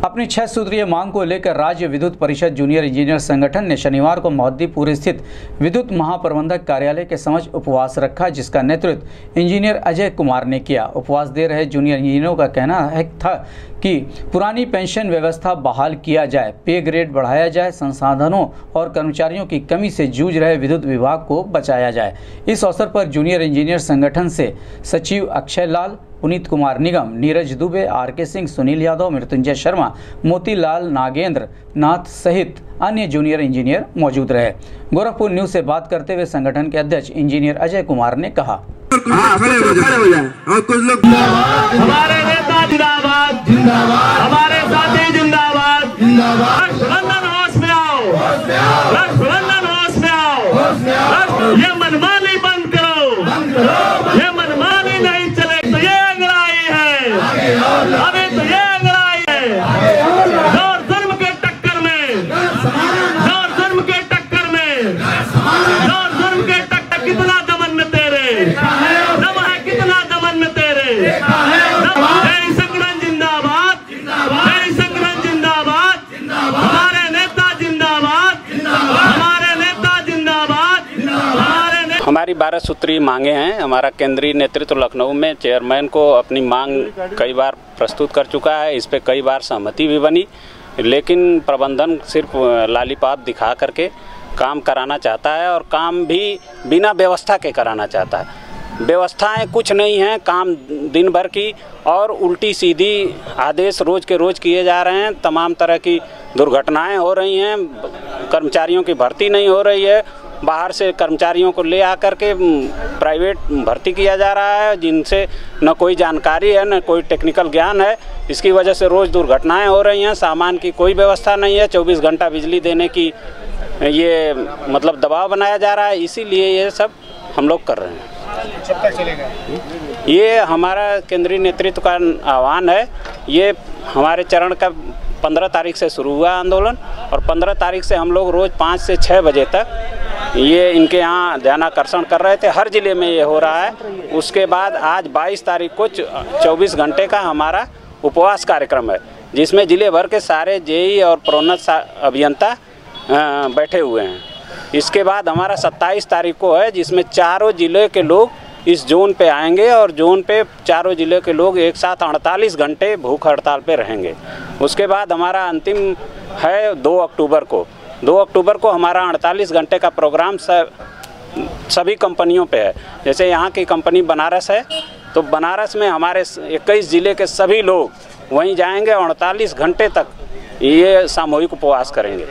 अपनी 6 सूत्रीय मांग को लेकर राज्य विद्युत परिषद जूनियर इंजीनियर संगठन ने शनिवार को मोहद्दीपुर स्थित विद्युत महाप्रबंधक कार्यालय के समक्ष उपवास रखा, जिसका नेतृत्व इंजीनियर अजय कुमार ने किया। उपवास दे रहे जूनियर इंजीनियरों का कहना था कि पुरानी पेंशन व्यवस्था बहाल किया जाए, पे ग्रेड बढ़ाया जाए, संसाधनों और कर्मचारियों की कमी से जूझ रहे विद्युत विभाग को बचाया जाए। इस अवसर पर जूनियर इंजीनियर संगठन से सचिव अक्षय लाल, पुनीत कुमार निगम, नीरज दुबे, आर.के. सिंह, सुनील यादव, मृत्युंजय शर्मा, मोतीलाल नागेंद्र नाथ सहित अन्य जूनियर इंजीनियर मौजूद रहे। गोरखपुर न्यूज से बात करते हुए संगठन के अध्यक्ष इंजीनियर अजय कुमार ने कहा, और कुछ लोग हमारे नेता जिंदाबाद, हमारे साथी जिंदाबाद, रक्षाबंधन होश में आओ, रक्षाबंधन होश में आओ, ये मनमानी बंद करो, ये मनमानी नहीं चले तो ये अंगड़ाई है, अभी तो ये अंगड़ाई है। जोर जुर्म के टक्कर में, जोर जुर्म के टक्कर में, जोर जुर्म के टक्कर, कितना दमन में तेरे, दम है कितना दमन में तेरे। जय संगठन जिंदाबाद, जय संगठन जिंदाबाद, हमारे नेता जिंदाबाद, हमारे नेता जिंदाबाद, हमारे हमारी 12 सूत्री मांगे हैं। हमारा केंद्रीय नेतृत्व लखनऊ में चेयरमैन को अपनी मांग कई बार प्रस्तुत कर चुका है। इस पे कई बार सहमति भी बनी, लेकिन प्रबंधन सिर्फ लालीपाप दिखा करके काम कराना चाहता है और काम भी बिना व्यवस्था के कराना चाहता है। व्यवस्थाएं कुछ नहीं हैं, काम दिन भर की और उल्टी सीधी आदेश रोज़ के रोज़ किए जा रहे हैं। तमाम तरह की दुर्घटनाएं हो रही हैं, कर्मचारियों की भर्ती नहीं हो रही है, बाहर से कर्मचारियों को ले आकर के प्राइवेट भर्ती किया जा रहा है, जिनसे न कोई जानकारी है न कोई टेक्निकल ज्ञान है। इसकी वजह से रोज़ दुर्घटनाएं हो रही हैं। सामान की कोई व्यवस्था नहीं है, 24 घंटा बिजली देने की ये मतलब दबाव बनाया जा रहा है। इसीलिए ये सब हम लोग कर रहे हैं। कब तक चलेगा? ये हमारा केंद्रीय नेतृत्व का आह्वान है। ये हमारे चरण का 15 तारीख से शुरू हुआ आंदोलन और 15 तारीख से हम लोग रोज़ 5 से 6 बजे तक ये इनके यहाँ ध्यानाकर्षण कर रहे थे। हर ज़िले में ये हो रहा है। उसके बाद आज 22 तारीख को 24 घंटे का हमारा उपवास कार्यक्रम है, जिसमें ज़िले भर के सारे जेई और प्रोन्नत अभियंता बैठे हुए हैं। इसके बाद हमारा 27 तारीख को है, जिसमें चारों ज़िले के लोग इस जोन पे आएंगे और जोन पे चारों ज़िले के लोग एक साथ 48 घंटे भूख हड़ताल पे रहेंगे। उसके बाद हमारा अंतिम है 2 अक्टूबर को। 2 अक्टूबर को हमारा 48 घंटे का प्रोग्राम सभी कंपनियों पे है। जैसे यहाँ की कंपनी बनारस है, तो बनारस में हमारे 21 ज़िले के सभी लोग वहीं जाएंगे और 48 घंटे तक ये सामूहिक उपवास करेंगे।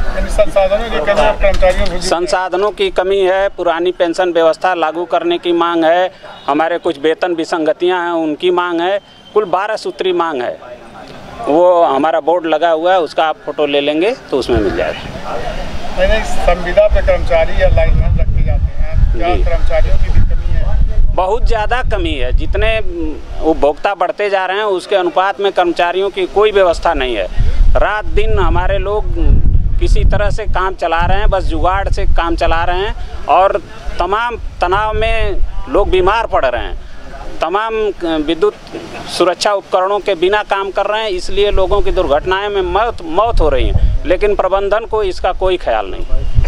संसाधनों की कमी है, पुरानी पेंशन व्यवस्था लागू करने की मांग है, हमारे कुछ वेतन विसंगतियां हैं उनकी मांग है। कुल 12 सूत्री मांग है। वो हमारा बोर्ड लगा हुआ है, उसका आप फोटो ले लेंगे तो उसमें मिल जाएगा। संविदा पे कर्मचारी या लाइनमैन रखे जाते हैं, क्या कर्मचारियों की भी कमी है? बहुत ज़्यादा कमी है। जितने उपभोक्ता बढ़ते जा रहे हैं उसके अनुपात में कर्मचारियों की कोई व्यवस्था नहीं है। रात दिन हमारे लोग किसी तरह से काम चला रहे हैं, बस जुगाड़ से काम चला रहे हैं और तमाम तनाव में लोग बीमार पड़ रहे हैं। तमाम विद्युत सुरक्षा उपकरणों के बिना काम कर रहे हैं, इसलिए लोगों की दुर्घटनाएं में मौत हो रही है, लेकिन प्रबंधन को इसका कोई ख्याल नहीं।